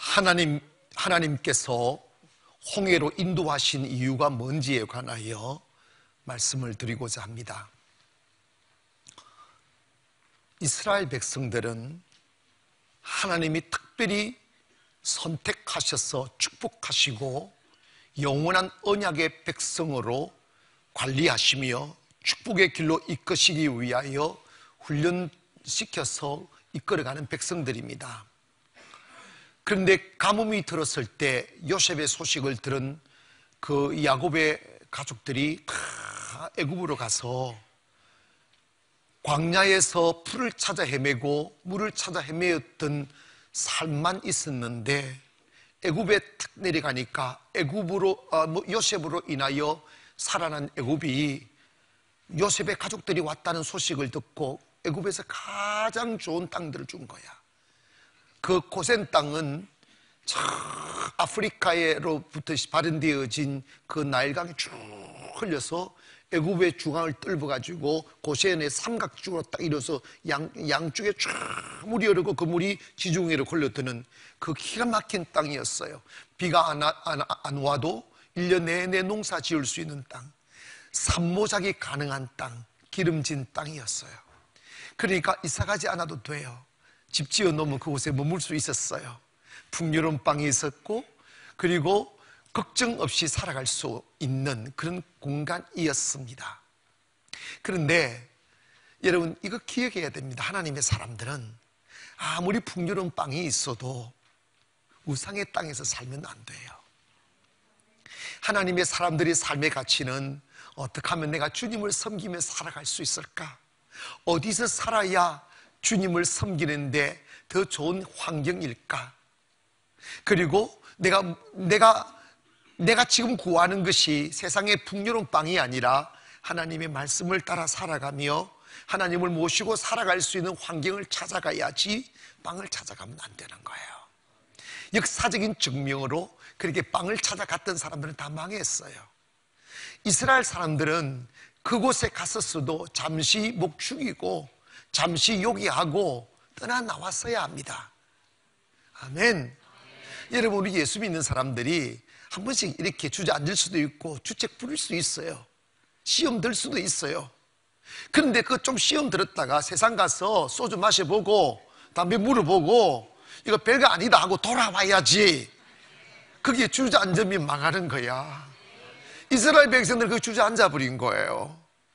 하나님께서 홍해로 인도하신 이유가 뭔지에 관하여 말씀을 드리고자 합니다. 이스라엘 백성들은 하나님이 특별히 선택하셔서 축복하시고 영원한 언약의 백성으로 관리하시며 축복의 길로 이끄시기 위하여 훈련시켜서 이끌어가는 백성들입니다. 그런데 가뭄이 들었을 때 요셉의 소식을 들은 그 야곱의 가족들이 다 애굽으로 가서 광야에서 풀을 찾아 헤매고 물을 찾아 헤매었던 삶만 있었는데 애굽에 탁 내려가니까 요셉으로 인하여 살아난 애굽이 요셉의 가족들이 왔다는 소식을 듣고 애굽에서 가장 좋은 땅들을 준 거야. 그 고센 땅은 저 아프리카로부터 발현되어진 그 나일강이 쭉 흘려서 애굽의 중앙을 뚫어가지고 고센의 삼각축으로 딱 이뤄서 양쪽에 쭉 물이 흐르고 그 물이 지중해로 흘러드는 그 기가 막힌 땅이었어요. 비가 안 와도 1년 내내 농사 지을 수 있는 땅, 산모작이 가능한 땅, 기름진 땅이었어요. 그러니까 이사 가지 않아도 돼요. 집 지어 놓으면 그곳에 머물 수 있었어요. 풍요로운 빵이 있었고, 그리고 걱정 없이 살아갈 수 있는 그런 공간이었습니다. 그런데 여러분, 이거 기억해야 됩니다. 하나님의 사람들은 아무리 풍요로운 빵이 있어도 우상의 땅에서 살면 안 돼요. 하나님의 사람들의 삶의 가치는 어떻게 하면 내가 주님을 섬기며 살아갈 수 있을까? 어디서 살아야 주님을 섬기는데 더 좋은 환경일까? 그리고 내가 지금 구하는 것이 세상의 풍요로운 빵이 아니라 하나님의 말씀을 따라 살아가며 하나님을 모시고 살아갈 수 있는 환경을 찾아가야지 빵을 찾아가면 안 되는 거예요. 역사적인 증명으로 그렇게 빵을 찾아갔던 사람들은 다 망했어요. 이스라엘 사람들은 그곳에 갔었어도 잠시 목 축이고 잠시 요기하고 떠나 나왔어야 합니다. 아멘. 여러분, 우리 예수 믿는 사람들이 한 번씩 이렇게 주저앉을 수도 있고 주책 부릴 수 있어요. 시험 들 수도 있어요. 그런데 그 좀 시험 들었다가 세상 가서 소주 마셔보고 담배 물어보고 이거 별거 아니다 하고 돌아와야지. 그게 주저앉으면 망하는 거야. 이스라엘 백성들 그 주저앉아 버린 거예요.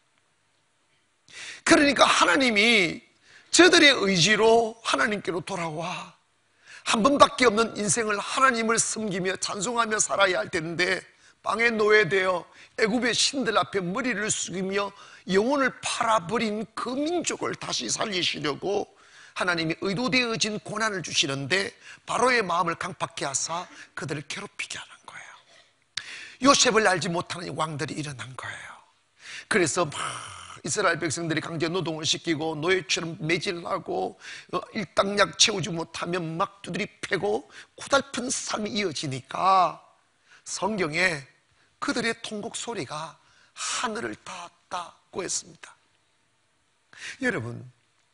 그러니까 하나님이 저들의 의지로 하나님께로 돌아와 한 번밖에 없는 인생을 하나님을 섬기며 찬송하며 살아야 할 텐데 빵에 노예되어 애굽의 신들 앞에 머리를 숙이며 영혼을 팔아버린 그 민족을 다시 살리시려고 하나님이 의도되어진 고난을 주시는데 바로의 마음을 강팍케 하사 그들을 괴롭히게 하는 거예요. 요셉을 알지 못하는 왕들이 일어난 거예요. 그래서 막 이스라엘 백성들이 강제 노동을 시키고 노예처럼 매질하고 일당약 채우지 못하면 막 두드리 패고 고달픈 삶이 이어지니까 성경에 그들의 통곡 소리가 하늘을 닿았다고 했습니다. 여러분,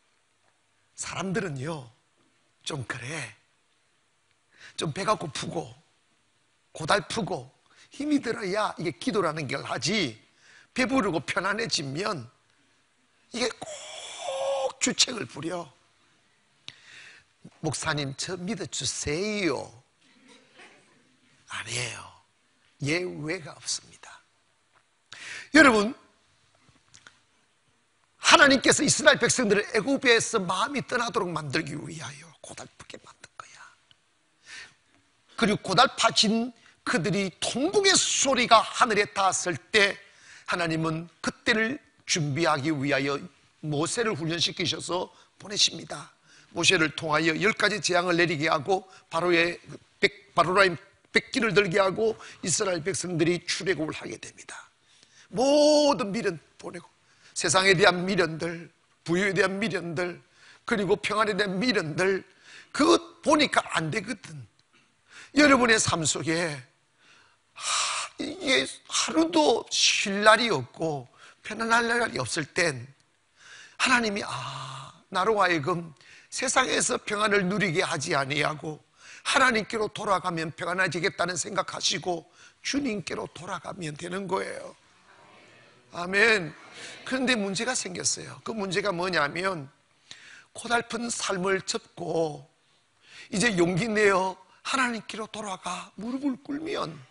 사람들은요 좀 그래, 좀 배가 고프고 고달프고 힘이 들어야 이게 기도라는 걸 하지, 배부르고 편안해지면 이게 꼭 주책을 부려. 목사님 저 믿어주세요. 아니에요. 예외가 없습니다. 여러분, 하나님께서 이스라엘 백성들을 애굽에서 마음이 떠나도록 만들기 위하여 고달프게 만든 거야. 그리고 고달파진 그들이 통곡의 소리가 하늘에 닿았을 때 하나님은 그때를 준비하기 위하여 모세를 훈련시키셔서 보내십니다. 모세를 통하여 10가지 재앙을 내리게 하고 바로라인 백기를 들게 하고 이스라엘 백성들이 출애굽을 하게 됩니다. 모든 미련 보내고 세상에 대한 미련들, 부유에 대한 미련들, 그리고 평안에 대한 미련들, 그것 보니까 안 되거든. 여러분의 삶 속에 이게 하루도 쉴 날이 없고 편안할 날이 없을 땐 하나님이 나로 하여금 세상에서 평안을 누리게 하지 아니하고 하나님께로 돌아가면 평안해지겠다는 생각하시고 주님께로 돌아가면 되는 거예요. 아멘. 그런데 문제가 생겼어요. 그 문제가 뭐냐면 고달픈 삶을 접고 이제 용기 내어 하나님께로 돌아가 무릎을 꿇으면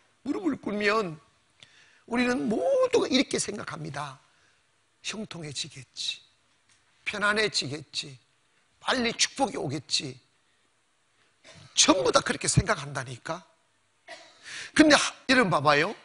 우리는 모두가 이렇게 생각합니다. 형통해지겠지, 편안해지겠지, 빨리 축복이 오겠지. 전부 다 그렇게 생각한다니까. 근데 여러분 봐봐요.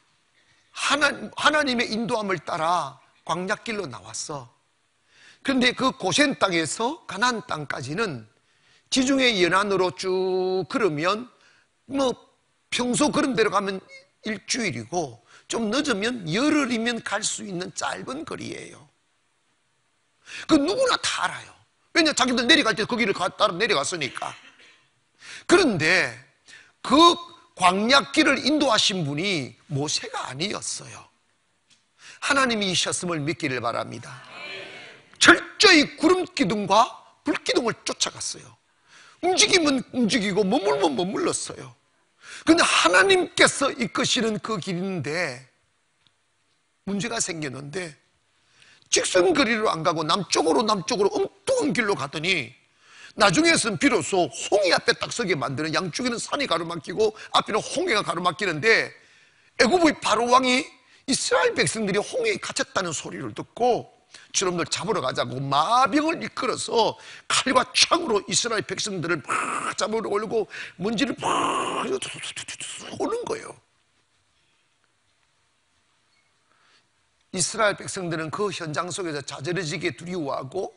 하나님의 인도함을 따라 광야길로 나왔어. 그런데 그 고센 땅에서 가나안 땅까지는 지중해 연안으로 쭉 걸으면 평소 그런 데로 가면 일주일이고 좀 늦으면 열흘이면 갈 수 있는 짧은 거리예요. 그 누구나 다 알아요. 왜냐, 자기들 내려갈 때 거기를 따라 내려갔으니까. 그런데 그 광야길을 인도하신 분이 모세가 아니었어요. 하나님이셨음을 믿기를 바랍니다. 철저히 구름 기둥과 불 기둥을 쫓아갔어요. 움직이면 움직이고 머물면 머물렀어요. 근데 하나님께서 이끄시는 그 길인데 문제가 생겼는데 직선거리로 안 가고 남쪽으로 엉뚱한 길로 가더니 나중에는 비로소 홍해 앞에 딱 서게 만드는, 양쪽에는 산이 가로막히고 앞에는 홍해가 가로막히는데 애굽의 바로 왕이 이스라엘 백성들이 홍해에 갇혔다는 소리를 듣고 저놈들 잡으러 가자고 마병을 이끌어서 칼과 창으로 이스라엘 백성들을 막 잡으러 올리고 먼지를 막 오는 거예요. 이스라엘 백성들은 그 현장 속에서 자저러지게 두려워하고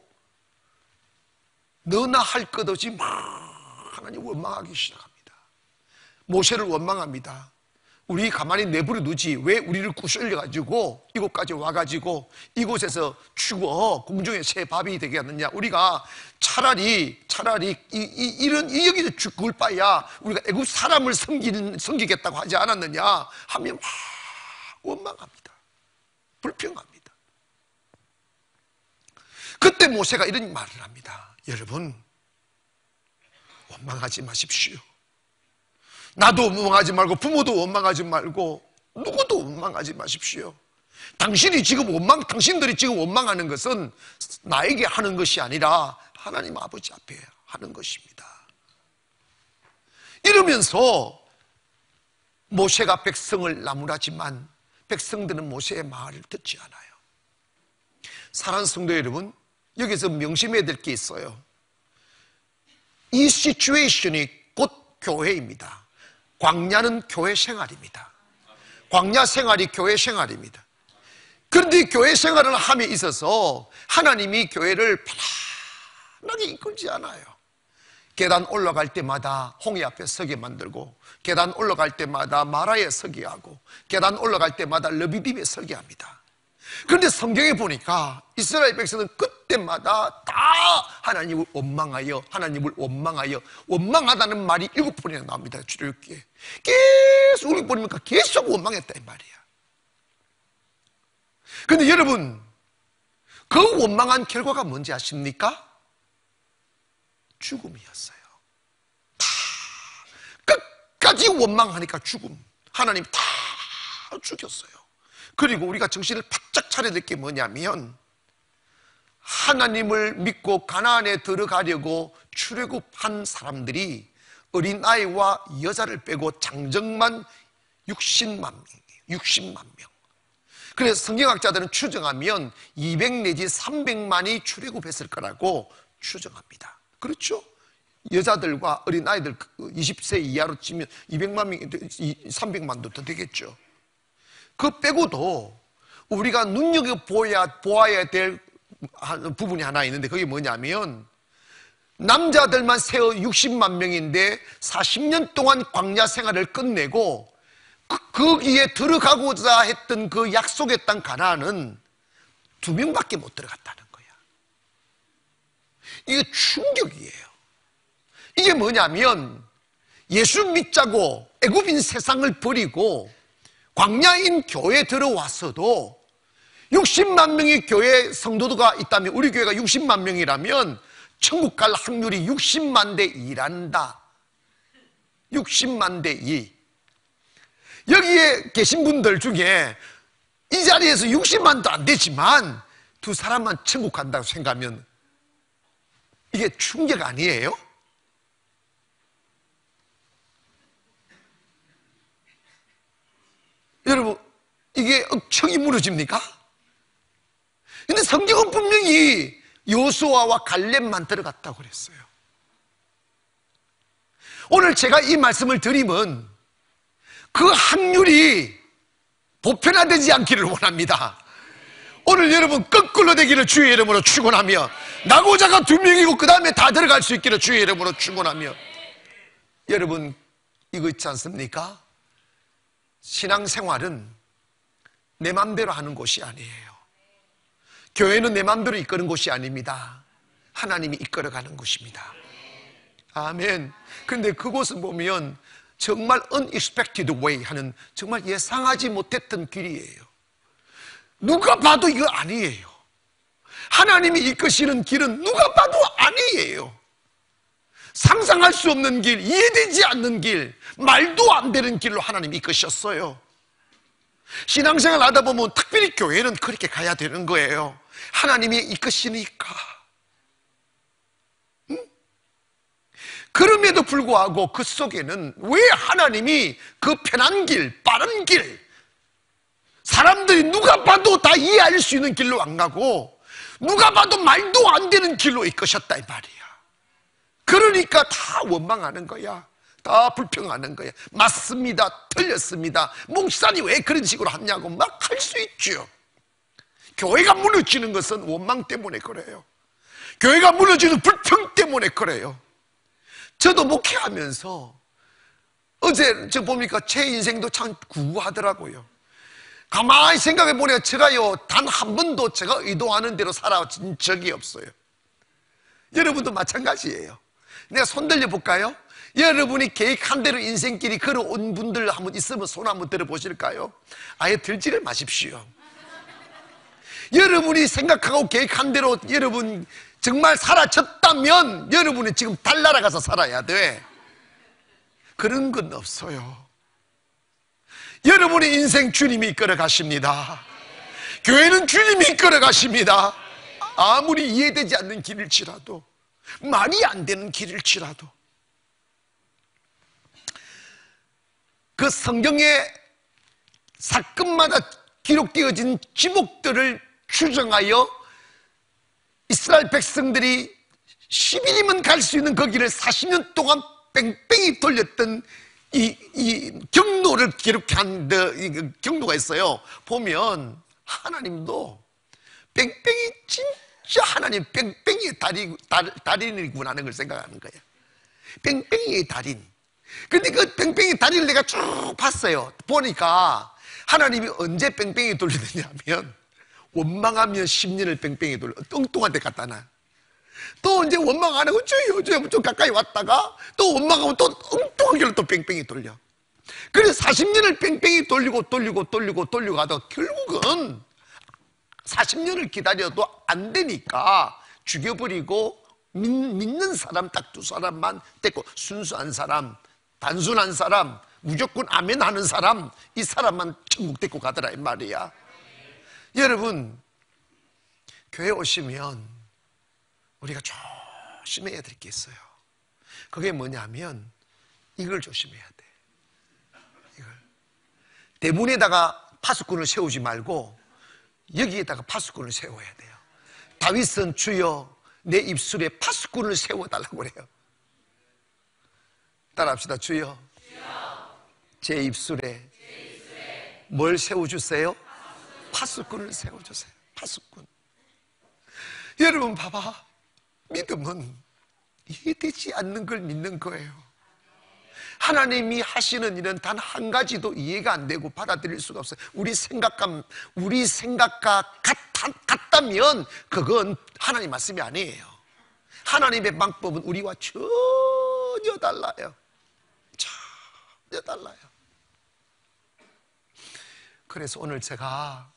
너나 할 것 없이 막 하나님 원망하기 시작합니다. 모세를 원망합니다. 우리 가만히 내버려 두지 왜 우리를 구슬려가지고 이곳까지 와가지고 이곳에서 죽어 궁중의 새 밥이 되게 하느냐. 우리가 차라리 여기서 죽을 바야 우리가 애굽 사람을 섬기겠다고 하지 않았느냐 하면 막 원망합니다. 불평합니다. 그때 모세가 이런 말을 합니다. 여러분, 원망하지 마십시오. 나도 원망하지 말고 부모도 원망하지 말고 누구도 원망하지 마십시오. 당신들이 지금 원망하는 것은 나에게 하는 것이 아니라 하나님 아버지 앞에 하는 것입니다. 이러면서 모세가 백성을 나무라지만 백성들은 모세의 말을 듣지 않아요. 사랑하는 성도 여러분, 여기서 명심해야 될 게 있어요. 이 시츄에이션이 곧 교회입니다. 광야는 교회 생활입니다. 광야 생활이 교회 생활입니다. 그런데 교회 생활을 함에 있어서 하나님이 교회를 편안하게 이끌지 않아요. 계단 올라갈 때마다 홍해 앞에 서게 만들고, 계단 올라갈 때마다 마라에 서게 하고, 계단 올라갈 때마다 르비딤에 서게 합니다. 그런데 성경에 보니까 이스라엘 백성은 그때마다 다 하나님을 원망하여 원망하다는 말이 7번이나 나옵니다. 출애굽기에 계속 우리 보니까 계속 원망했다 이 말이야. 그런데 여러분, 그 원망한 결과가 뭔지 아십니까? 죽음이었어요. 다 끝까지 원망하니까 죽음. 하나님 다 죽였어요. 그리고 우리가 정신을 바짝 차려야 될 게 뭐냐면, 하나님을 믿고 가나안에 들어가려고 출애굽한 사람들이 어린아이와 여자를 빼고 장정만 60만 명이에요. 60만 명. 그래서 성경학자들은 추정하면 200 내지 300만이 출애굽했을 거라고 추정합니다. 그렇죠? 여자들과 어린아이들 20세 이하로 치면 200만 명, 300만도 더 되겠죠. 그 빼고도 우리가 눈여겨보아야 될 부분이 하나 있는데, 그게 뭐냐면 남자들만 세어 60만 명인데 40년 동안 광야 생활을 끝내고 거기에 들어가고자 했던 그 약속의 땅 가나안은 2명밖에 못 들어갔다는 거야. 이게 충격이에요. 이게 뭐냐면 예수 믿자고 애굽인 세상을 버리고 광야인 교회에 들어왔어도 60만 명의 교회 성도가 있다면, 우리 교회가 60만 명이라면 천국 갈 확률이 60만 대 2란다. 60만 대 2. 여기에 계신 분들 중에 이 자리에서 60만도 안 되지만 두 사람만 천국 간다고 생각하면 이게 충격 아니에요? 여러분, 이게 억청이 무너집니까? 근데 성경은 분명히 여호수아와 갈렙만 들어갔다고 그랬어요. 오늘 제가 이 말씀을 드리면 그 확률이 보편화되지 않기를 원합니다. 오늘 여러분 거꾸로 되기를 주의 이름으로 축원하며, 낙오자가 2명이고 그 다음에 다 들어갈 수 있기를 주의 이름으로 축원하며. 여러분, 이거 있지 않습니까? 신앙생활은 내 맘대로 하는 곳이 아니에요. 교회는 내 맘대로 이끄는 곳이 아닙니다. 하나님이 이끌어가는 곳입니다. 아멘. 그런데 그곳을 보면 정말 unexpected way 하는, 정말 예상하지 못했던 길이에요. 누가 봐도 이거 아니에요. 하나님이 이끄시는 길은 누가 봐도 아니에요. 상상할 수 없는 길, 이해되지 않는 길, 말도 안 되는 길로 하나님이 이끄셨어요. 신앙생활 하다 보면 특별히 교회는 그렇게 가야 되는 거예요. 하나님이 이끄시니까. 그럼에도 불구하고 그 속에는 왜 하나님이 그 편한 길, 빠른 길, 사람들이 누가 봐도 다 이해할 수 있는 길로 안 가고 누가 봐도 말도 안 되는 길로 이끄셨다 이 말이야. 그러니까 다 원망하는 거야. 다 불평하는 거야. 맞습니다, 틀렸습니다, 목사님 왜 그런 식으로 하냐고 막 할 수 있죠. 교회가 무너지는 것은 원망 때문에 그래요. 교회가 무너지는 불평 때문에 그래요. 저도 목회하면서 어제 저 보니까 제 인생도 참 구구하더라고요. 가만히 생각해 보니까 제가요 단 한 번도 제가 의도하는 대로 살아진 적이 없어요. 여러분도 마찬가지예요. 내가 손 들려 볼까요? 여러분이 계획한 대로 인생길이 걸어온 분들 한번 있으면 손 한번 들어보실까요? 아예 들지를 마십시오. 여러분이 생각하고 계획한 대로 여러분 정말 사라졌다면 여러분이 지금 달나라 가서 살아야 돼. 그런 건 없어요. 여러분의 인생 주님이 이끌어 가십니다. 교회는 주님이 이끌어 가십니다. 아무리 이해되지 않는 길일지라도, 말이 안 되는 길일지라도. 그 성경의 사건마다 기록되어진 지목들을 추정하여 이스라엘 백성들이 10일이면 갈 수 있는 그 길을 40년 동안 뺑뺑이 돌렸던 이 경로를 기록한 경로가 있어요. 보면 하나님도 뺑뺑이, 진짜 하나님 뺑뺑이의 달인이구나 하는 걸 생각하는 거예요. 뺑뺑이의 달인. 근데 그 뺑뺑이 달인을 내가 쭉 봤어요. 보니까 하나님이 언제 뺑뺑이 돌리느냐면 원망하면 10년을 뺑뺑이 돌려 뚱뚱한 데 갖다 놔. 또 이제 원망 안 하고 좀 가까이 왔다가 또 원망하고 또 엉뚱한 길로 또 뺑뺑이 돌려. 그래서 40년을 뺑뺑이 돌리고 하다가 결국은 40년을 기다려도 안 되니까 죽여버리고 믿는 사람 딱 2사람만 됐고, 순수한 사람, 단순한 사람, 무조건 아멘 하는 사람, 이 사람만 천국 데리고 가더라 이 말이야. 여러분, 교회 오시면 우리가 조심해야 될 게 있어요. 그게 뭐냐면 이걸 조심해야 돼. 이걸 대문에다가 파수꾼을 세우지 말고 여기에다가 파수꾼을 세워야 돼요. 다윗은 주여 내 입술에 파수꾼을 세워달라고 그래요. 따라합시다. 주여 제 입술에 뭘 세워주세요? 파수꾼을 세워주세요. 파수꾼. 여러분 봐봐, 믿음은 이해되지 않는 걸 믿는 거예요. 하나님이 하시는 일은 단 한 가지도 이해가 안 되고 받아들일 수가 없어요. 우리 생각과 같다면 그건 하나님 말씀이 아니에요. 하나님의 방법은 우리와 전혀 달라요. 전혀 달라요. 그래서 오늘 제가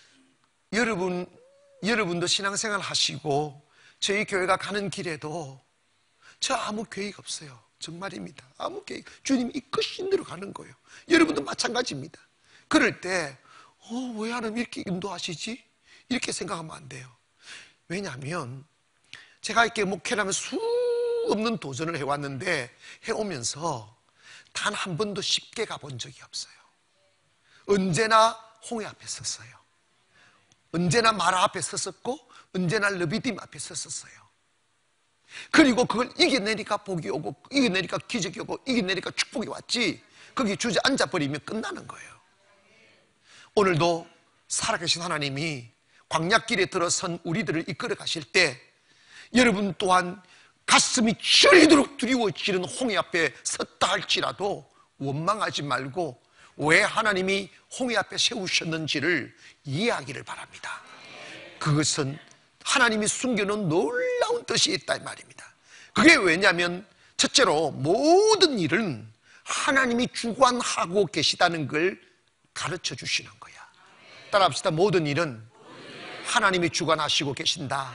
여러분도 신앙생활 하시고 저희 교회가 가는 길에도 저 아무 계획 없어요. 정말입니다. 아무 계획, 주님이 이끄신 대로 가는 거예요. 여러분도 마찬가지입니다. 그럴 때 왜 하나님 이렇게 인도하시지? 이렇게 생각하면 안 돼요. 왜냐하면 제가 이렇게 목회를 하면 수 없는 도전을 해왔는데, 해오면서 단 한 번도 쉽게 가본 적이 없어요. 언제나 홍해 앞에 섰어요. 언제나 마라 앞에 섰었고, 언제나 르비딤 앞에 섰었어요. 그리고 그걸 이겨내니까 복이 오고, 이겨내니까 기적이 오고, 이겨내니까 축복이 왔지, 거기 주저앉아 버리면 끝나는 거예요. 오늘도 살아계신 하나님이 광야길에 들어선 우리들을 이끌어 가실 때, 여러분 또한 가슴이 저리도록 두려워지는 홍해 앞에 섰다 할지라도 원망하지 말고 왜 하나님이 홍해 앞에 세우셨는지를 이해하기를 바랍니다. 그것은 하나님이 숨겨놓은 놀라운 뜻이 있다 이 말입니다. 그게 왜냐하면 첫째로 모든 일은 하나님이 주관하고 계시다는 걸 가르쳐 주시는 거야. 따라합시다. 모든 일은 하나님이 주관하시고 계신다.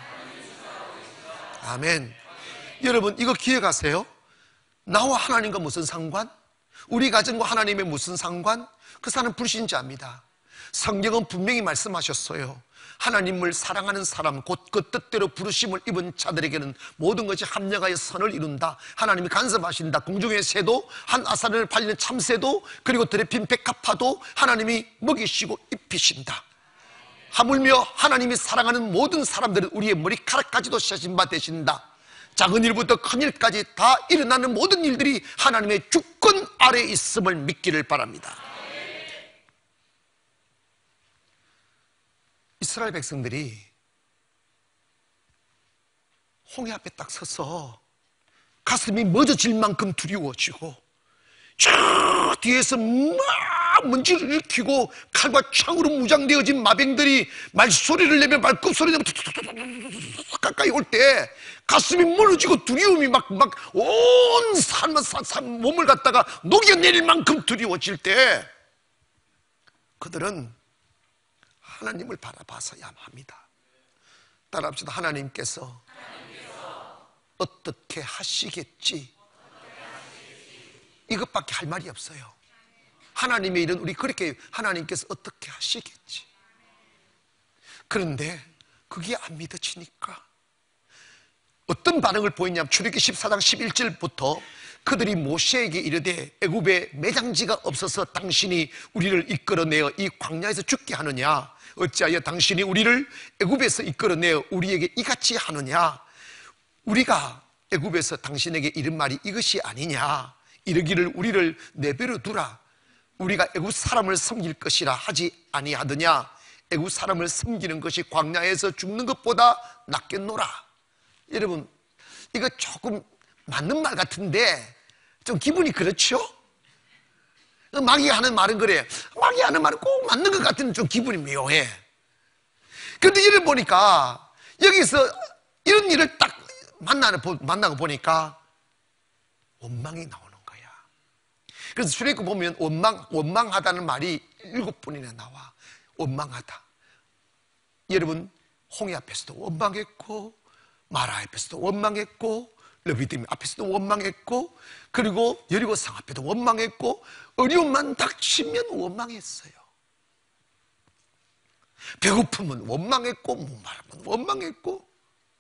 아멘. 여러분 이거 기억하세요. 나와 하나님과 무슨 상관? 우리 가정과 하나님의 무슨 상관? 그 사람은 불신자입니다. 성경은 분명히 말씀하셨어요. 하나님을 사랑하는 사람, 곧 그 뜻대로 부르심을 입은 자들에게는 모든 것이 합력하여 선을 이룬다. 하나님이 간섭하신다. 공중의 새도, 한 아사를 팔리는 참새도, 그리고 들에 핀 백합화도 하나님이 먹이시고 입히신다. 하물며 하나님이 사랑하는 모든 사람들은 우리의 머리카락까지도 세신 바 되신다. 작은 일부터 큰 일까지 다 일어나는 모든 일들이 하나님의 주권 아래에 있음을 믿기를 바랍니다. 이스라엘 백성들이 홍해 앞에 딱 서서 가슴이 멎어질 만큼 두려워지고, 저 뒤에서 막 먼지를 일으키고 칼과 창으로 무장되어진 마병들이 말소리를 내며 말급소리 내며 가까이 올 때 가슴이 무너지고 두려움이 막 온 몸을 갖다가 녹여내릴 만큼 두려워질 때 그들은 하나님을 바라봐서야 합니다. 따라합시다. 하나님께서 어떻게 하시겠지, 이것밖에 할 말이 없어요. 하나님의 일은 우리 그렇게 하나님께서 어떻게 하시겠지. 그런데 그게 안 믿어지니까 어떤 반응을 보였냐면 출애굽기 14장 11절부터 그들이 모세에게 이르되 애굽에 매장지가 없어서 당신이 우리를 이끌어내어 이 광야에서 죽게 하느냐, 어찌하여 당신이 우리를 애굽에서 이끌어내어 우리에게 이같이 하느냐, 우리가 애굽에서 당신에게 이른 말이 이것이 아니냐, 이르기를 우리를 내버려 두라, 우리가 애굽 사람을 섬길 것이라 하지 아니하더냐, 애굽 사람을 섬기는 것이 광야에서 죽는 것보다 낫겠노라. 여러분 이거 조금 맞는 말 같은데 좀 기분이 그렇죠? 마귀가 하는 말은 그래. 마귀가 하는 말은 꼭 맞는 것 같은 좀 기분이 묘해. 그런데 이를 보니까 여기서 이런 일을 딱 만나고 보니까 원망이 나오는 거야. 그래서 출애굽 보면 원망하다는 말이 7번이나 나와. 원망하다. 여러분 홍해 앞에서도 원망했고, 마라 앞에서도 원망했고, 르비딤 앞에서도 원망했고, 그리고 여리고 성 앞에도 원망했고, 어려움만 닥치면 원망했어요. 배고픔은 원망했고, 목마름은 원망했고.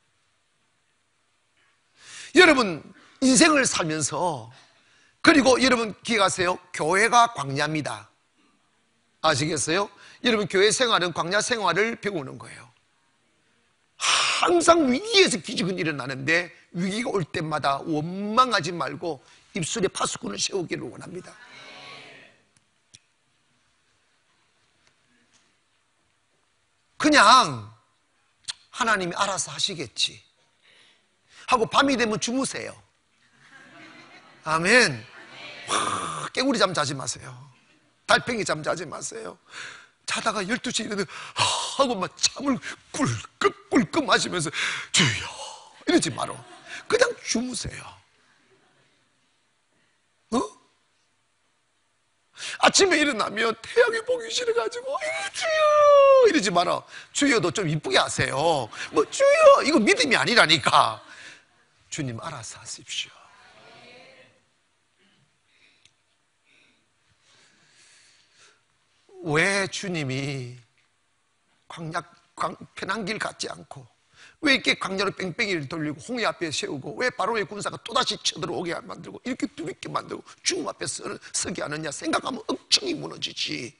여러분 인생을 살면서, 그리고 여러분 기억하세요. 교회가 광야입니다. 아시겠어요? 여러분 교회 생활은 광야 생활을 배우는 거예요. 항상 위기에서 기적은 일어나는데 위기가 올 때마다 원망하지 말고 입술에 파수꾼을 세우기를 원합니다. 그냥 하나님이 알아서 하시겠지 하고 밤이 되면 주무세요. 아멘. 깨구리 잠 자지 마세요. 달팽이 잠 자지 마세요. 자다가 12시에 일어나 하고 막 잠을 꿀꺽꿀꺽 마시면서 주여 이러지 마라. 그냥 주무세요. 아침에 일어나면 태양이 보기 싫어가지고 주여 이러지 마라. 주여도 좀 이쁘게 하세요. 뭐 주여 이거 믿음이 아니라니까. 주님 알아서 하십시오. 왜 주님이 편한 길 갖지 않고 왜 이렇게 광야로 뺑뺑이를 돌리고 홍해 앞에 세우고 왜 바로의 군사가 또다시 쳐들어오게 만들고 이렇게 두렵게 만들고 주님 앞에 서게 하느냐 생각하면 억청이 무너지지.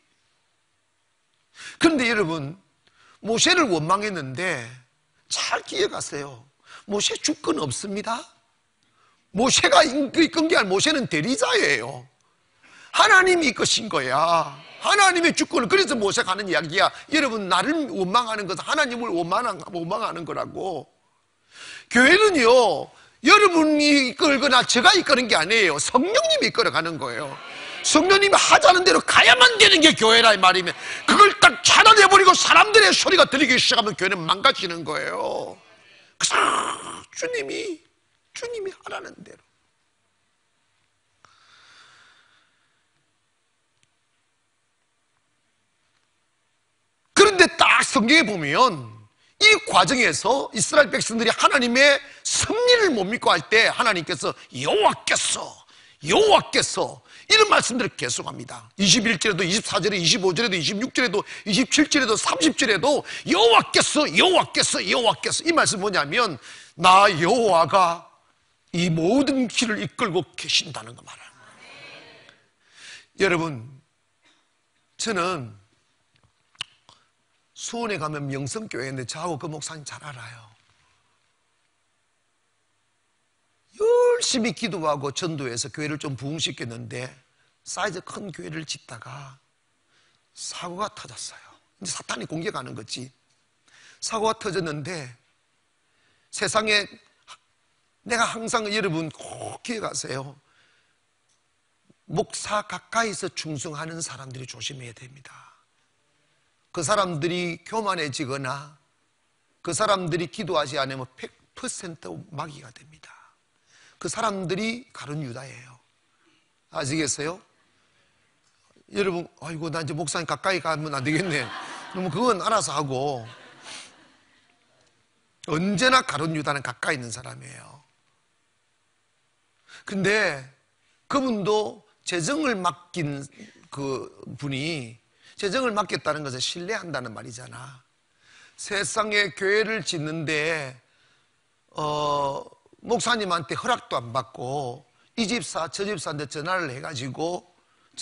그런데 여러분, 모세를 원망했는데 잘 기억하세요. 모세 주권 없습니다. 모세가 이끈 게 아니라 모세는 대리자예요. 하나님이 이끄신 거야. 하나님의 주권을. 그래서 모세가 하는 이야기야. 여러분, 나를 원망하는 것은 하나님을 원망하는 거라고. 교회는요, 여러분이 이끌거나 제가 이끄는 게 아니에요. 성령님이 이끌어가는 거예요. 성령님이 하자는 대로 가야만 되는 게 교회라 이 말이면, 그걸 딱 차단해버리고 사람들의 소리가 들리기 시작하면 교회는 망가지는 거예요. 그래서 주님이 하라는 대로. 그런데 딱 성경에 보면 이 과정에서 이스라엘 백성들이 하나님의 섭리를 못 믿고 할 때 하나님께서 여호와께서 이런 말씀들을 계속합니다. 21절에도 24절에 25절에도 26절에도 27절에도 30절에도 여호와께서 이 말씀 뭐냐면 나 여호와가 이 모든 길을 이끌고 계신다는 거 말합니다. 여러분, 저는 수원에 가면 명성교회인데 저하고 그 목사님 잘 알아요. 열심히 기도하고 전도해서 교회를 좀 부흥시켰는데 사이즈 큰 교회를 짓다가 사고가 터졌어요. 이제 사탄이 공격하는 거지. 사고가 터졌는데 세상에 내가 항상 여러분 꼭 기억하세요. 목사 가까이서 충성하는 사람들이 조심해야 됩니다. 그 사람들이 교만해지거나 그 사람들이 기도하지 않으면 100% 마귀가 됩니다. 그 사람들이 가룟 유다예요. 아시겠어요? 여러분, 아이고 나 이제 목사님 가까이 가면 안 되겠네. 그러면 그건 알아서 하고, 언제나 가룟 유다는 가까이 있는 사람이에요. 근데 그분도 재정을 맡긴 그 분이, 재정을 맡겼다는 것은 신뢰한다는 말이잖아. 세상에 교회를 짓는데 목사님한테 허락도 안 받고 이 집사 저 집사한테 전화를 해가지고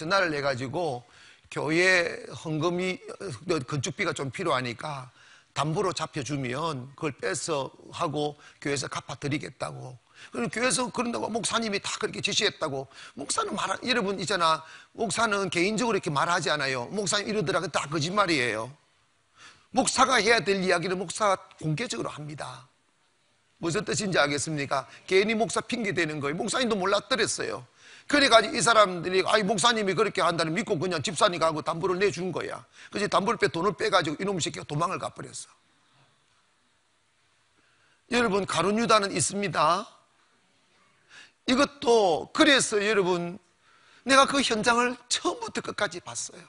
교회 헌금이 건축비가 좀 필요하니까 담보로 잡혀주면 그걸 빼서 하고 교회에서 갚아드리겠다고. 그럼 교회에서 그런다고 목사님이 다 그렇게 지시했다고. 목사는 여러분 있잖아, 목사는 개인적으로 이렇게 말하지 않아요. 목사님 이러더라고 다 거짓말이에요. 목사가 해야 될 이야기를 목사가 공개적으로 합니다. 무슨 뜻인지 알겠습니까? 괜히 목사 핑계 대는 거예요. 목사님도 몰랐더랬어요. 그래가지고 이 사람들이 목사님이 그렇게 한다는 믿고 그냥 집사니까 하고 담보를 내준 거야. 그래서 담보를 돈을 빼가지고 이놈의 새끼가 도망을 가버렸어. 여러분, 가룟 유다는 있습니다. 이것도 그래서 여러분, 내가 그 현장을 처음부터 끝까지 봤어요.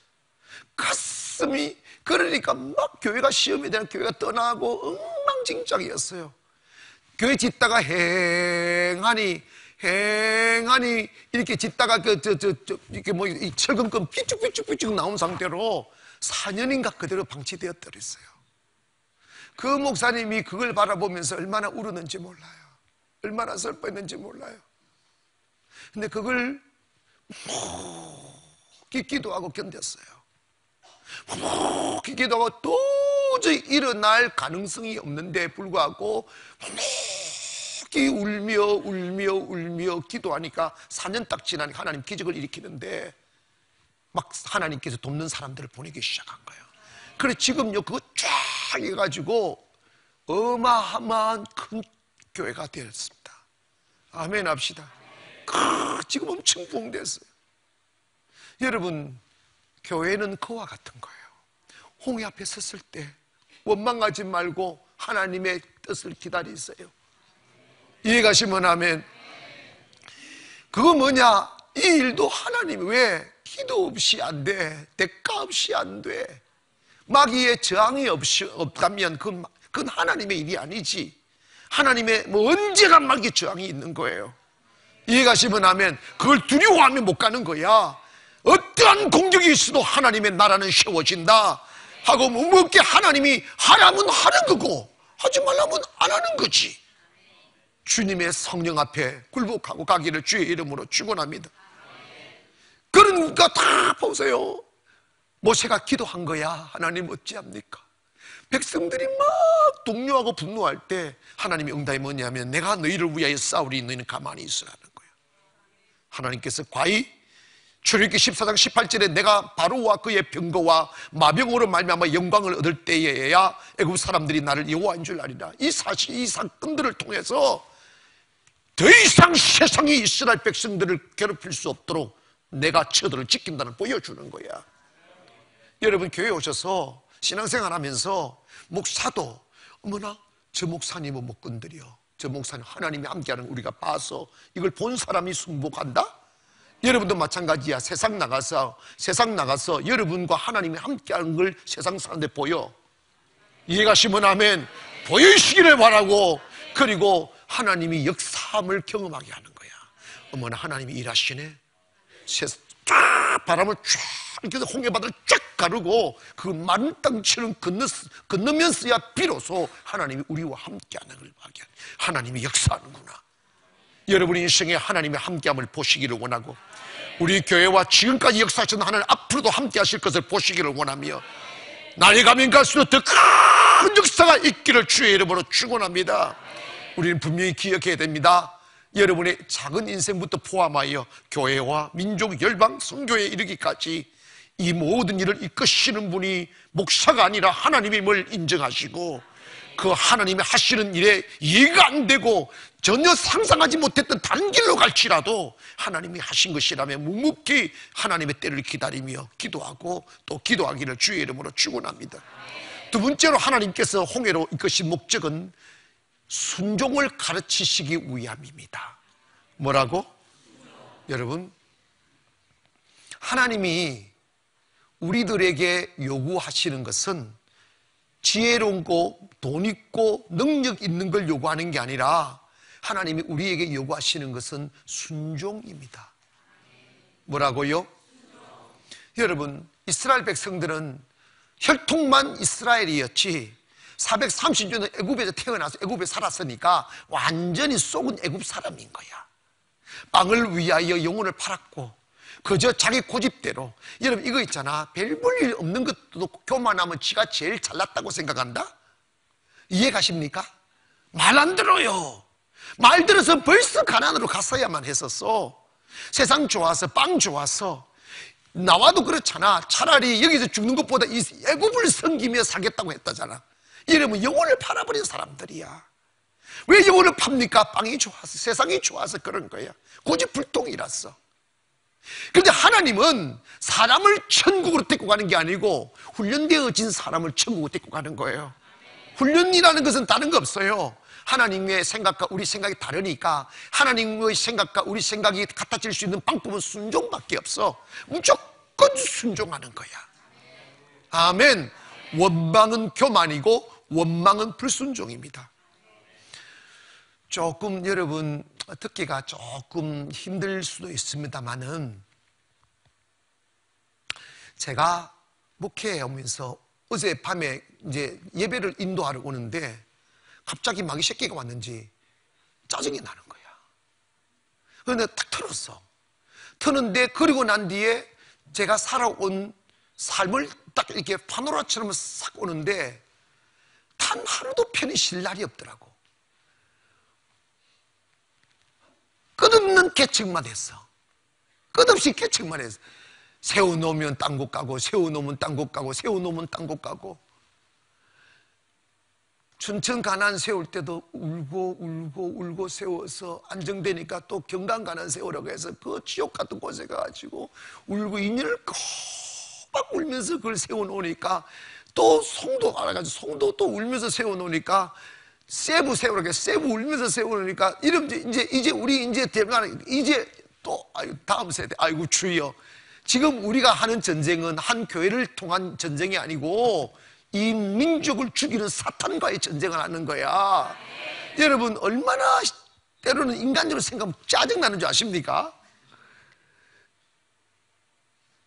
가슴이, 그러니까 막 교회가 시험에 대한 교회가 떠나고 엉망진창이었어요. 교회 짓다가 행하니 이렇게 짓다가 이렇게 이 철근건 삐쭉삐쭉 나온 상태로 4년인가 그대로 방치되었더랬어요. 그 목사님이 그걸 바라보면서 얼마나 울었는지 몰라요. 얼마나 슬퍼했는지 몰라요. 근데 그걸 묵묵히 기도하고 견뎠어요. 묵묵히 기도하고 도저히 일어날 가능성이 없는데 불구하고 묵묵히 울며 기도하니까 4년 딱 지나니까 하나님 기적을 일으키는데 막 하나님께서 돕는 사람들을 보내기 시작한 거예요. 그래 지금요 그거 쫙 해가지고 어마어마한 큰 교회가 되었습니다. 아멘 합시다. 지금 엄청 부흥됐어요. 여러분, 교회는 그와 같은 거예요. 홍해 앞에 섰을 때 원망하지 말고 하나님의 뜻을 기다리세요. 이해가시면 아멘. 그거 뭐냐? 이 일도 하나님이 왜 기도 없이 안 돼? 대가 없이 안 돼? 마귀의 저항이 없다면 그건 하나님의 일이 아니지. 하나님의 언제나 마귀의 저항이 있는 거예요. 이해가시면 아멘. 그걸 두려워하면 못 가는 거야. 어떠한 공격이 있어도 하나님의 나라는 세워진다 하고, 묵묵히 하나님이 하라면 하는 거고 하지 말라면 안 하는 거지. 주님의 성령 앞에 굴복하고 가기를 주의 이름으로 축원합니다. 그러니까 다 보세요. 모세가 기도한 거야. 하나님 어찌합니까? 백성들이 막 동요하고 분노할 때 하나님의 응답이 뭐냐면, 내가 너희를 위하여 싸우리, 너희는 가만히 있으라는 거예요. 하나님께서 과히 출애굽기 14장 18절에 내가 바로와 그의 병거와 마병으로 말미암아 영광을 얻을 때에야 애굽 사람들이 나를 여호와인 줄 아리라, 이 사실, 이 사건들을 통해서 더 이상 세상이 이스라엘 백성들을 괴롭힐 수 없도록 내가 저들을 지킨다는 보여주는 거야. 여러분, 교회 오셔서 신앙생활 하면서 목사도 어머나 저 목사님은 못 건드려, 저 목사님 하나님이 함께하는 우리가 봐서 이걸 본 사람이 승복한다? 여러분도 마찬가지야. 세상 나가서 여러분과 하나님이 함께하는 걸 세상 사람들 보여. 이해가시면 아멘. 보여주시기를 바라고, 그리고 하나님이 역사함을 경험하게 하는 거야. 어머나 하나님이 일하시네. 쫙 바람을 쫙 이렇게 홍해바다를 쫙 가르고 그 마른 땅처럼 건너면서야 비로소 하나님이 우리와 함께하는 걸 하게 하는, 하나님이 역사하는구나. 여러분 인생에 하나님의 함께함을 보시기를 원하고, 우리 교회와 지금까지 역사하시는 하나님 앞으로도 함께하실 것을 보시기를 원하며, 날이 가면 갈수록 더 큰 역사가 있기를 주의 이름으로 축원합니다. 우리는 분명히 기억해야 됩니다. 여러분의 작은 인생부터 포함하여 교회와 민족, 열방, 성교에 이르기까지 이 모든 일을 이끄시는 분이 목사가 아니라 하나님임을 인정하시고, 그 하나님이 하시는 일에 이해가 안 되고 전혀 상상하지 못했던 다른 길로 갈지라도 하나님이 하신 것이라면 묵묵히 하나님의 때를 기다리며 기도하고 또 기도하기를 주의 이름으로 축원합니다. 두 번째로 하나님께서 홍해로 이끄신 목적은 순종을 가르치시기 위함입니다. 뭐라고? 여러분, 하나님이 우리들에게 요구하시는 것은 지혜로운 거, 돈 있고 능력 있는 걸 요구하는 게 아니라 하나님이 우리에게 요구하시는 것은 순종입니다. 뭐라고요? 여러분, 이스라엘 백성들은 혈통만 이스라엘이었지 430년은 애굽에서 태어나서 애굽에 살았으니까 완전히 속은 애굽 사람인 거야. 빵을 위하여 영혼을 팔았고 그저 자기 고집대로. 여러분 이거 있잖아, 별 볼 일 없는 것도 교만하면 지가 제일 잘났다고 생각한다? 이해 가십니까? 말 안 들어요. 말 들어서 벌써 가난으로 갔어야만 했었어. 세상 좋아서 빵 좋아서 나와도 그렇잖아. 차라리 여기서 죽는 것보다 이 애굽을 섬기며 살겠다고 했다잖아. 이러면 영혼을 팔아버린 사람들이야. 왜 영혼을 팝니까? 빵이 좋아서, 세상이 좋아서 그런 거야. 고집불통이라서. 그런데 하나님은 사람을 천국으로 데리고 가는 게 아니고 훈련되어진 사람을 천국으로 데리고 가는 거예요. 훈련이라는 것은 다른 거 없어요. 하나님의 생각과 우리 생각이 다르니까 하나님의 생각과 우리 생각이 같아질 수 있는 방법은 순종밖에 없어. 무조건 순종하는 거야. 아멘. 원망은 교만이고 원망은 불순종입니다. 조금 여러분 듣기가 조금 힘들 수도 있습니다만은, 제가 목회에 오면서 어젯밤에 이제 예배를 인도하러 오는데 갑자기 마귀 새끼가 왔는지 짜증이 나는 거야. 그런데 딱 틀었어. 트는데 그리고 난 뒤에 제가 살아온 삶을 딱 이렇게 파노라처럼 싹 오는데 단 하루도 편히 쉴 날이 없더라고. 끝없는 계책만 했어. 끝없이 계책만 했어. 세워놓으면 딴 곳 가고, 세워놓으면 딴 곳 가고, 세워놓으면 딴 곳 가고. 춘천 가난 세울 때도 울고 세워서 안정되니까 또 경강 가난 세우라고 해서 그 지옥 같은 곳에 가가지고 울고 2년을 꼬박 울면서 그걸 세워놓으니까 또 송도 알아가지고 송도 또 울면서 세워놓으니까 세부 세우라고 해서 세부 울면서 세우니까 이러면 이제 우리 이제 또 다음 세대, 아이고 주여, 지금 우리가 하는 전쟁은 한 교회를 통한 전쟁이 아니고 이 민족을 죽이는 사탄과의 전쟁을 하는 거야. 여러분 얼마나 때로는 인간적으로 생각하면 짜증나는 줄 아십니까?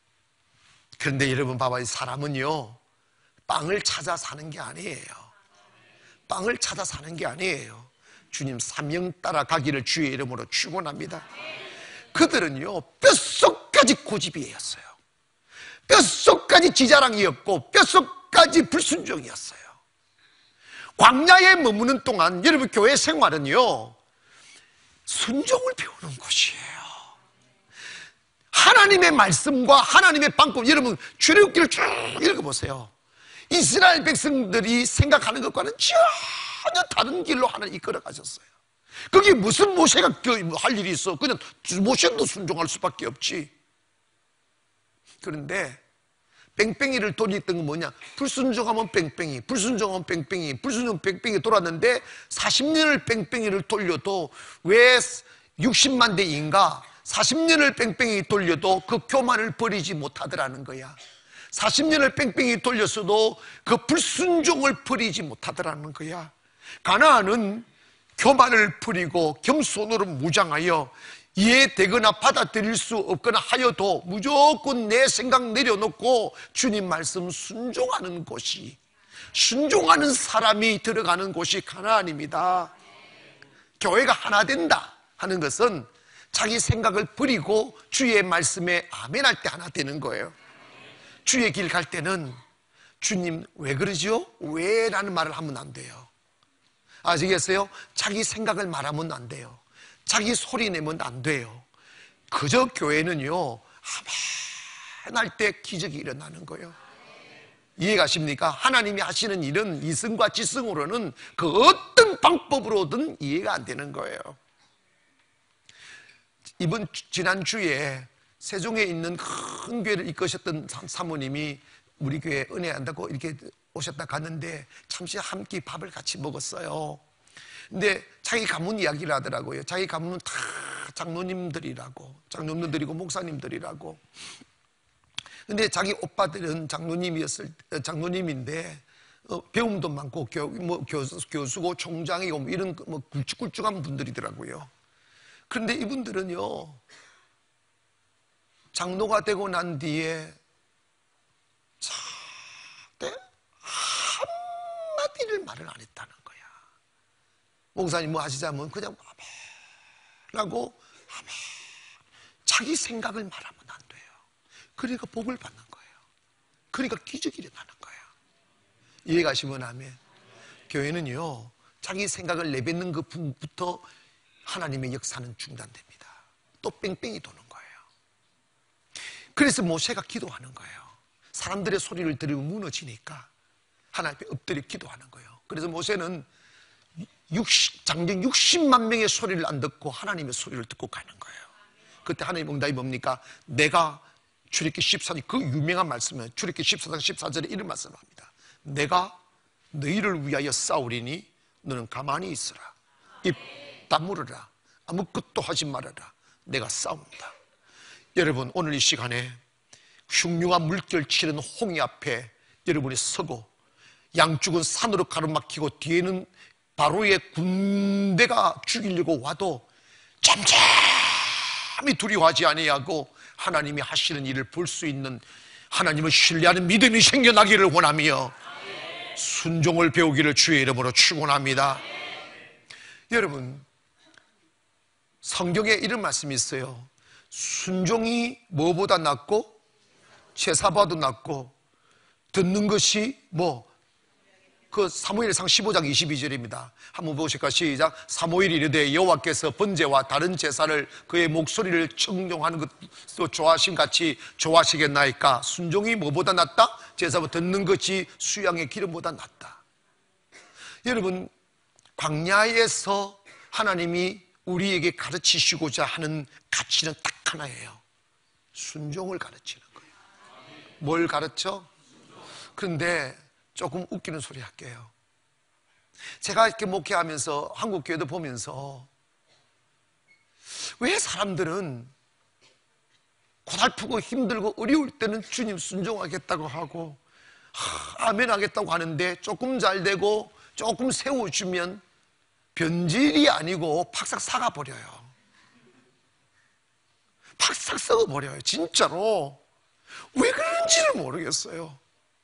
그런데 여러분 봐봐요. 사람은요, 빵을 찾아 사는 게 아니에요. 빵을 찾아 사는 게 아니에요. 주님 사명 따라가기를 주의 이름으로 축원합니다. 그들은요, 뼛속까지 고집이었어요. 뼛속까지 지자랑이었고 뼛속까지 불순종이었어요. 광야에 머무는 동안 여러분 교회 생활은요, 순종을 배우는 곳이에요. 하나님의 말씀과 하나님의 방법, 여러분 출애굽기를 쭉 읽어보세요. 이스라엘 백성들이 생각하는 것과는 전혀 다른 길로 하나님 이끌어 가셨어요. 거기 무슨 모세가 할 일이 있어? 그냥 모세도 순종할 수밖에 없지. 그런데 뺑뺑이를 돌렸던 건 뭐냐? 불순종하면 뺑뺑이, 불순종하면 뺑뺑이, 불순종 뺑뺑이 돌았는데 40년을 뺑뺑이를 돌려도 왜 60만 대인가 40년을 뺑뺑이 돌려도 그 교만을 버리지 못하더라는 거야. 40년을 뺑뺑이 돌렸어도 그 불순종을 버리지 못하더라는 거야. 가나안은 교만을 버리고 겸손으로 무장하여 이해되거나 받아들일 수 없거나 하여도 무조건 내 생각 내려놓고 주님 말씀 순종하는 곳이, 순종하는 사람이 들어가는 곳이 가나안입니다. 교회가 하나 된다 하는 것은 자기 생각을 버리고 주의 말씀에 아멘할 때 하나 되는 거예요. 주의 길 갈 때는 주님 왜 그러죠? 왜? 라는 말을 하면 안 돼요. 아시겠어요? 자기 생각을 말하면 안 돼요. 자기 소리 내면 안 돼요. 그저 교회는요, 아멘할 때 기적이 일어나는 거예요. 이해가십니까? 하나님이 하시는 일은 이성과 지성으로는 그 어떤 방법으로든 이해가 안 되는 거예요. 지난주에 세종에 있는 큰 교회를 이끄셨던 사모님이 우리 교회에 은혜한다고 이렇게 오셨다 갔는데 잠시 함께 밥을 같이 먹었어요. 근데 자기 가문 이야기를 하더라고요. 자기 가문은 다 장로님들이고 목사님들이라고. 근데 자기 오빠들은 장로님인데 배움도 많고 교수고 총장이고 이런 굵직굵직한 분들이더라고요. 그런데 이분들은요, 장로가 되고 난 뒤에 절대 한마디를 말을 안 했다는 거야. 목사님 뭐 하시자면 그냥 아멘하고 아멘. 자기 생각을 말하면 안 돼요. 그러니까 복을 받는 거예요. 그러니까 기적이 일어나는 거예요. 이해가시면 아멘. 교회는요, 자기 생각을 내뱉는 그 분부터 하나님의 역사는 중단됩니다. 또 뺑뺑이 도는 거예요. 그래서 모세가 기도하는 거예요. 사람들의 소리를 들으면 무너지니까 하나님 앞에 엎드려 기도하는 거예요. 그래서 모세는 장정 60만 명의 소리를 안 듣고 하나님의 소리를 듣고 가는 거예요. 그때 하나님 응답이 뭡니까? 내가 출애굽기 14장, 그 유명한 말씀은 출애굽기 14장 14절에 이런 말씀을 합니다. 내가 너희를 위하여 싸우리니 너는 가만히 있으라. 입 다물으라. 아무것도 하지 말아라. 내가 싸운다. 여러분, 오늘 이 시간에 흉흉한 물결 치는 홍해 앞에 여러분이 서고 양쪽은 산으로 가로막히고 뒤에는 바로의 군대가 죽이려고 와도 잠잠히 두려워하지 아니하고 하나님이 하시는 일을 볼 수 있는, 하나님을 신뢰하는 믿음이 생겨나기를 원하며 순종을 배우기를 주의 이름으로 축원합니다. 여러분, 성경에 이런 말씀이 있어요. 순종이 뭐보다 낫고 제사보다 낫고 듣는 것이 그 사무엘상 15장 22절입니다. 한번 보실까? 시작. 사무엘이 이르되 여호와께서 번제와 다른 제사를 그의 목소리를 청종하는 것도 좋아하신 같이 좋아하시겠나이까? 순종이 뭐보다 낫다? 제사보다 듣는 것이 수양의 기름보다 낫다. 여러분, 광야에서 하나님이 우리에게 가르치시고자 하는 가치는 딱 하나예요. 순종을 가르치는 거예요. 뭘 가르쳐? 그런데 조금 웃기는 소리 할게요. 제가 이렇게 목회하면서 한국 교회도 보면서 왜 사람들은 고달프고 힘들고 어려울 때는 주님 순종하겠다고 하고 아멘 하겠다고 하는데 조금 잘 되고 조금 세워주면 변질이 아니고 팍싹 삭아버려요. 팍싹 썩어버려요. 진짜로. 왜 그런지를 모르겠어요.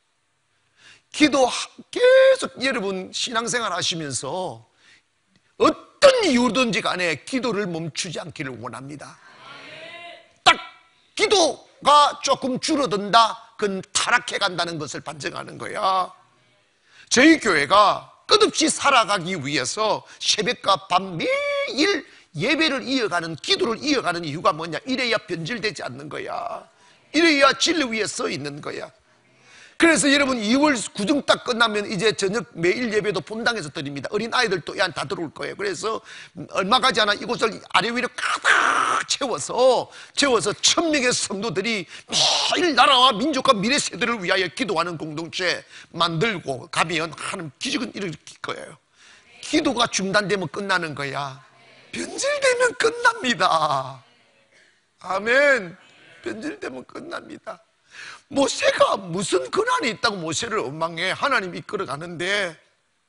기도 계속 여러분 신앙생활 하시면서 어떤 이유든지 간에 기도를 멈추지 않기를 원합니다. 딱 기도가 조금 줄어든다, 그건 타락해 간다는 것을 반증하는 거야. 저희 교회가 끝없이 살아가기 위해서 새벽과 밤 매일 예배를 이어가는, 기도를 이어가는 이유가 뭐냐? 이래야 변질되지 않는 거야. 이래야 진리 위에 서 있는 거야. 그래서 여러분 2월 구정 딱 끝나면 이제 저녁 매일 예배도 본당에서 드립니다. 어린아이들 또 다 들어올 거예요. 그래서 얼마 가지 않아 이곳을 아래 위로 가득 채워서 1000명의 성도들이 매일 나라와 민족과 미래 세대를 위하여 기도하는 공동체 만들고 가면 하는 기적은 일으킬 거예요. 기도가 중단되면 끝나는 거야. 변질되면 끝납니다. 아멘. 변질되면 끝납니다. 모세가 무슨 권한이 있다고 모세를 원망해? 하나님이 이끌어가는데.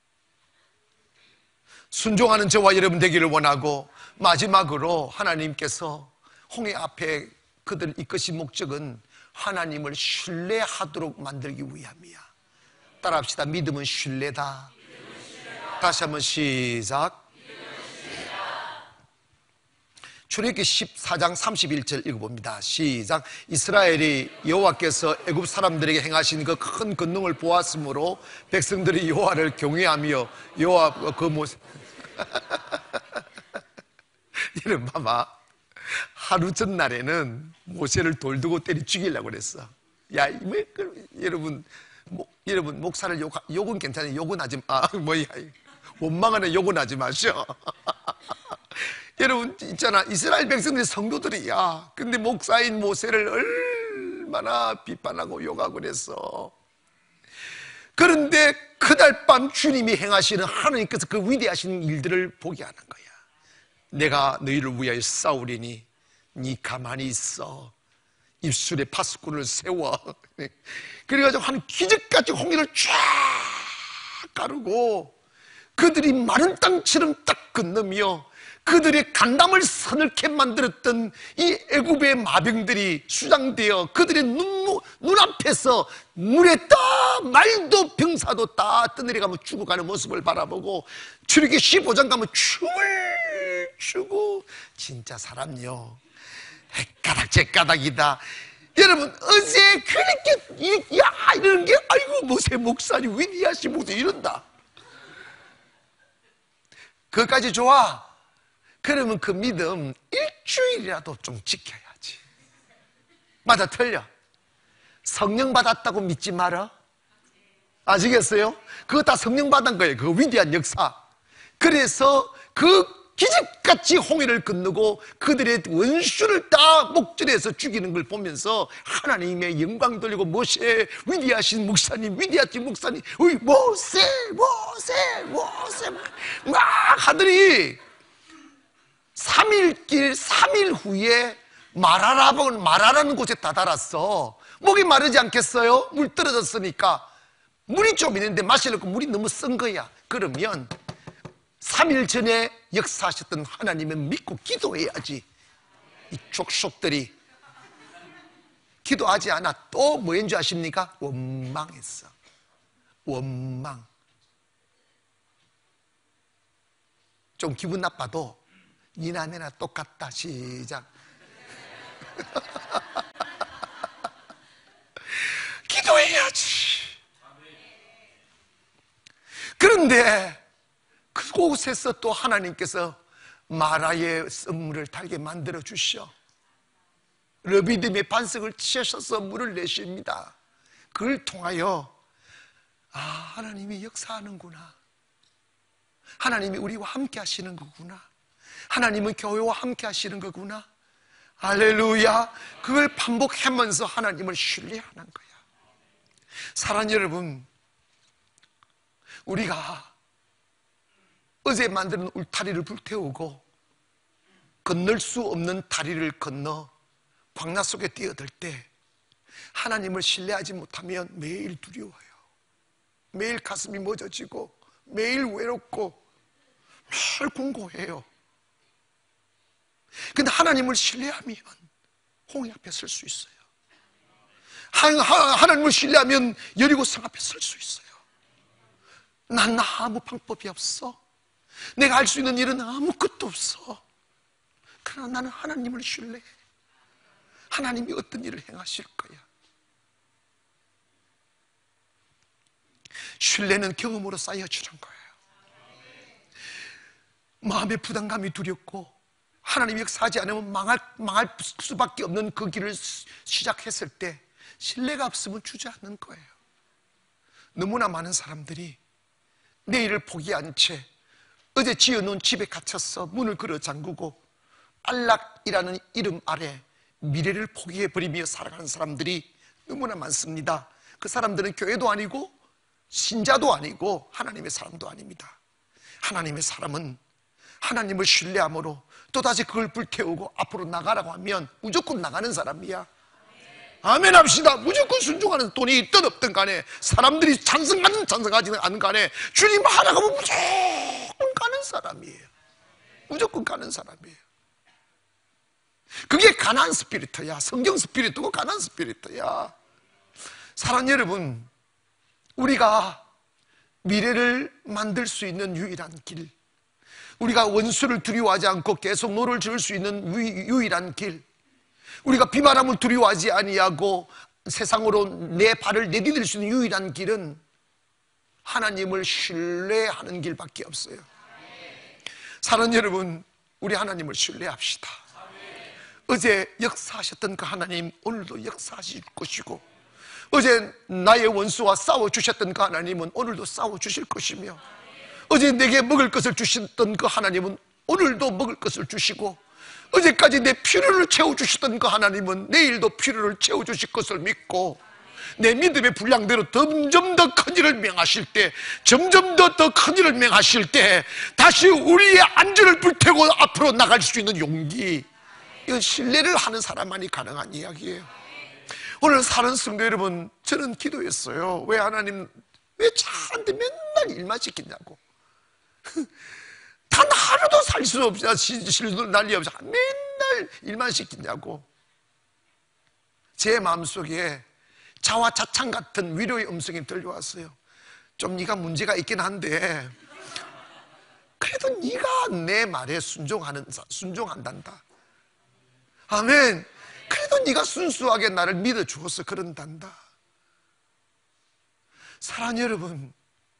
순종하는 저와 여러분 되기를 원하고, 마지막으로 하나님께서 홍해 앞에 그들을 이끄신 목적은 하나님을 신뢰하도록 만들기 위함이야. 따라합시다. 믿음은 신뢰다. 다시 한번 시작. 출애굽기 14장 31절 읽어봅니다. 시작. 이스라엘이 여호와께서 애굽 사람들에게 행하신 그 큰 권능을 보았으므로 백성들이 여호와를 경외하며 여호와 그 모세 여러분 봐봐. 하루 전날에는 모세를 돌 두고 때려 죽이려고 그랬어. 야, 여러분 목사를 욕은 괜찮아요. 욕은 하지 마. 원망하는 욕은 하지 마셔. 여러분 있잖아, 이스라엘 백성들이 성도들이야. 근데 목사인 모세를 얼마나 비판하고 욕하고 그랬어. 그런데 그날 밤 주님이 행하시는, 하나님께서 그 위대하신 일들을 보게 하는 거야. 내가 너희를 위하여 싸우리니 네 가만히 있어. 입술에 파수꾼을 세워. 그래가지고 한 기적같이 홍해를 쫙 가르고 그들이 마른 땅처럼 딱 건너며 그들의 간담을 서늘케 만들었던 이 애굽의 마병들이 수장되어 그들의 눈앞에서 물에 다 말도 병사도 다 떠내려가며 죽어가는 모습을 바라보고 출애굽기 15장 가면 춤을 추고, 진짜 사람요 헷가닥 zet가닥이다. 여러분 어제 그렇게 이런 게 아이고 모세 목사님 위대하신 목사 이런다. 그것까지 좋아. 그러면 그 믿음 일주일이라도 좀 지켜야지. 맞아, 틀려? 성령 받았다고 믿지 마라. 아시겠어요? 그거 다 성령 받은 거예요. 그 위대한 역사. 그래서 그 기적같이 홍해를 건너고 그들의 원수를 다 목전에서 죽이는 걸 보면서 하나님의 영광 돌리고, 모세 위대하신 목사님, 위대하신 목사님, 모세 막 하더니 3일 후에 마라라는 곳에 다다랐어. 목이 마르지 않겠어요? 물 떨어졌으니까. 물이 좀 있는데 마시려고 물이 너무 쓴 거야. 그러면 3일 전에 역사하셨던 하나님을 믿고 기도해야지. 이 족속들이 기도하지 않아. 또 뭐인 줄 아십니까? 원망했어. 원망. 좀 기분 나빠도 니나 내나 똑같다. 시작. 기도해야지. 그런데 그곳에서 또 하나님께서 마라의 썰물을 달게 만들어 주셔. 르비딤의 반석을 치셔서 물을 내십니다. 그걸 통하여 하나님이 역사하는구나. 하나님이 우리와 함께 하시는 거구나. 하나님은 교회와 함께 하시는 거구나. 할렐루야. 그걸 반복하면서 하나님을 신뢰하는 거야. 사랑하는 여러분, 우리가 어제 만드는 울타리를 불태우고 건널 수 없는 다리를 건너 광야 속에 뛰어들 때 하나님을 신뢰하지 못하면 매일 두려워요. 매일 가슴이 멎어지고 매일 외롭고 늘 공고해요. 근데 하나님을 신뢰하면 홍해 앞에 설 수 있어요. 하나님을 신뢰하면 여리고 성 앞에 설 수 있어요. 난 아무 방법이 없어. 내가 할 수 있는 일은 아무것도 없어. 그러나 나는 하나님을 신뢰해. 하나님이 어떤 일을 행하실 거야. 신뢰는 경험으로 쌓여주는 거예요. 마음의 부담감이 두렵고 하나님이 역사하지 않으면 망할 수밖에 없는 그 길을 시작했을 때 신뢰가 없으면 주저앉는 거예요. 너무나 많은 사람들이 내일을 포기한 채 어제 지어놓은 집에 갇혀서 문을 걸어 잠그고 안락이라는 이름 아래 미래를 포기해버리며 살아가는 사람들이 너무나 많습니다. 그 사람들은 교회도 아니고 신자도 아니고 하나님의 사람도 아닙니다. 하나님의 사람은 하나님을 신뢰함으로 또다시 그걸 불태우고 앞으로 나가라고 하면 무조건 나가는 사람이야. 아멘 합시다. 무조건 순종하는, 돈이 있든 없든 간에, 사람들이 찬성하든 찬성하지 않은 간에 주님 하라고 하면 무조건 가는 사람이에요. 무조건 가는 사람이에요. 그게 가난 스피리트야. 성경 스피리트고 가난 스피리트야. 사랑하는 여러분, 우리가 미래를 만들 수 있는 유일한 길, 우리가 원수를 두려워하지 않고 계속 노를 지을 수 있는 유일한 길, 우리가 비바람을 두려워하지 아니하고 세상으로 내 발을 내디딜 수 있는 유일한 길은 하나님을 신뢰하는 길밖에 없어요. 사랑하는 여러분, 우리 하나님을 신뢰합시다. 어제 역사하셨던 그 하나님 오늘도 역사하실 것이고, 어제 나의 원수와 싸워주셨던 그 하나님은 오늘도 싸워주실 것이며, 어제 내게 먹을 것을 주셨던 그 하나님은 오늘도 먹을 것을 주시고, 어제까지 내 필요를 채워주셨던 그 하나님은 내일도 필요를 채워주실 것을 믿고, 내 믿음의 분량대로 점점 더 큰 일을 명하실 때, 점점 더 큰 일을 명하실 때 다시 우리의 안전을 불태우고 앞으로 나갈 수 있는 용기, 이건 신뢰를 하는 사람만이 가능한 이야기예요. 오늘 사는 성도 여러분, 저는 기도했어요. 왜 하나님, 왜 저한테 맨날 일만 시키냐고. 단 하루도 살 수 없이, 실도 난리 없이 맨날 일만 시키냐고. 제 마음속에 자화자찬 같은 위로의 음성이 들려왔어요. 좀 네가 문제가 있긴 한데 그래도 네가 내 말에 순종한단다. 아멘. 그래도 네가 순수하게 나를 믿어주어서 그런단다. 사랑하는 여러분,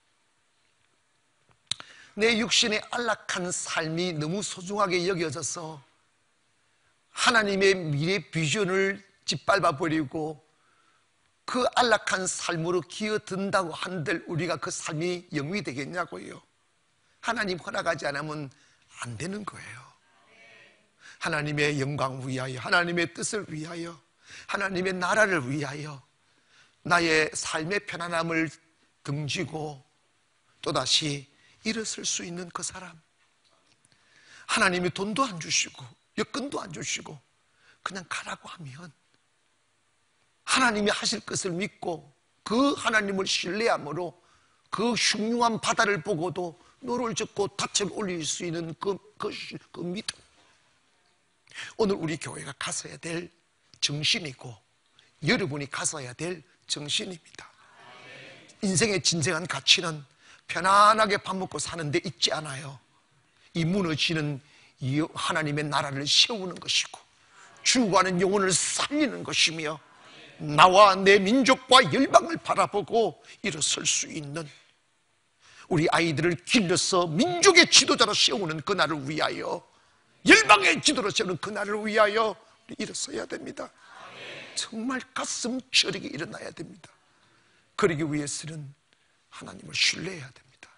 내 육신의 안락한 삶이 너무 소중하게 여겨져서 하나님의 미래 비전을 짓밟아 버리고 그 안락한 삶으로 기어든다고 한들 우리가 그 삶이 영위 되겠냐고요. 하나님 허락하지 않으면 안 되는 거예요. 하나님의 영광 위하여, 하나님의 뜻을 위하여, 하나님의 나라를 위하여 나의 삶의 편안함을 등지고 또다시 일어설 수 있는 그 사람, 하나님이 돈도 안 주시고 여건도 안 주시고 그냥 가라고 하면 하나님이 하실 것을 믿고 그 하나님을 신뢰함으로 그 흉흉한 바다를 보고도 노를 젓고 닻을 올릴 수 있는 그 믿음, 오늘 우리 교회가 가서야 될 정신이고 여러분이 가서야 될 정신입니다. 인생의 진정한 가치는 편안하게 밥 먹고 사는 데 있지 않아요. 이 무너지는 이 하나님의 나라를 세우는 것이고 죽어가는 영혼을 살리는 것이며 나와 내 민족과 열방을 바라보고 일어설 수 있는, 우리 아이들을 길러서 민족의 지도자로 세우는 그날을 위하여, 열방의 지도로 세우는 그날을 위하여 일어서야 됩니다. 정말 가슴 저리게 일어나야 됩니다. 그러기 위해서는 하나님을 신뢰해야 됩니다.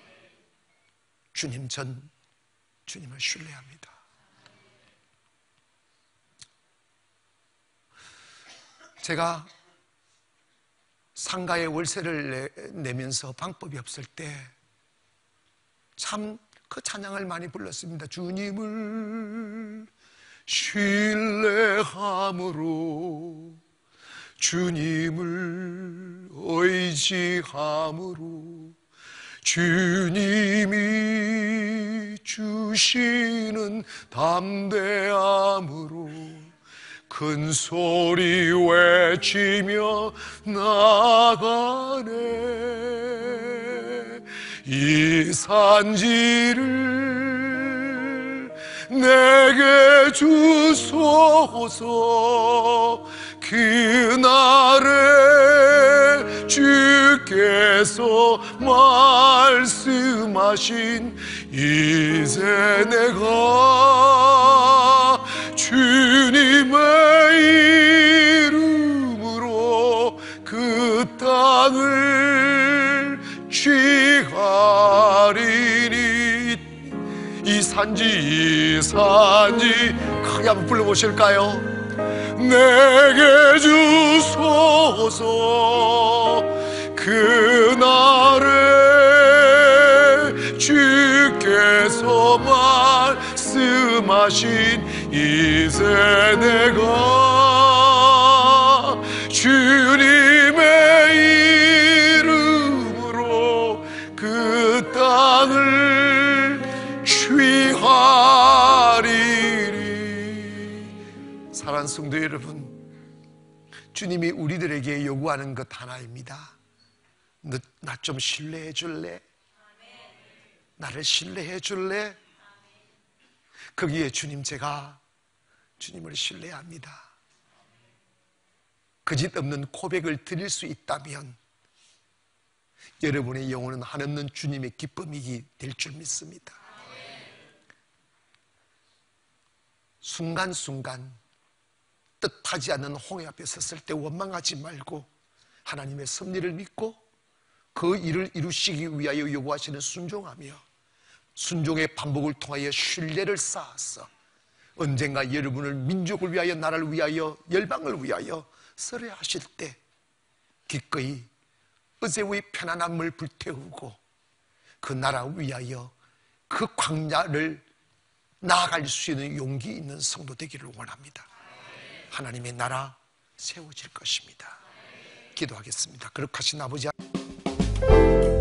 주님, 전 주님을 신뢰합니다. 제가 상가에 월세를 내면서 방법이 없을 때 참 그 찬양을 많이 불렀습니다. 주님을 신뢰함으로, 주님을 의지함으로, 주님이 주시는 담대함으로, 그 큰 소리 외치며 나가네. 이 산지를 내게 주소서. 그날에 주께서 말씀하신 이제 내가 주님의 이름으로 그 땅을 취하리니. 이 산지 크게 한번 불러보실까요? 내게 주소서. 그날에 주께서 말씀하신 이제 내가 주님의 이름으로 그 땅을 취하리리. 사랑하는 성도 여러분, 주님이 우리들에게 요구하는 것 하나입니다. 너 나 좀 신뢰해 줄래? 나를 신뢰해 줄래? 거기에 주님, 제가 주님을 신뢰합니다. 거짓 없는 고백을 드릴 수 있다면 여러분의 영혼은 한없는 주님의 기쁨이 될 줄 믿습니다. 순간순간 뜻하지 않는 홍해 앞에 섰을 때 원망하지 말고 하나님의 섭리를 믿고 그 일을 이루시기 위하여 요구하시는 순종하며 순종의 반복을 통하여 신뢰를 쌓아서 언젠가 여러분을 민족을 위하여, 나라를 위하여, 열방을 위하여 설해하실 때 기꺼이 어제의 편안함을 불태우고 그 나라 위하여 그 광야를 나아갈 수 있는 용기 있는 성도 되기를 원합니다. 하나님의 나라 세워질 것입니다. 기도하겠습니다. 거룩하신 아버지,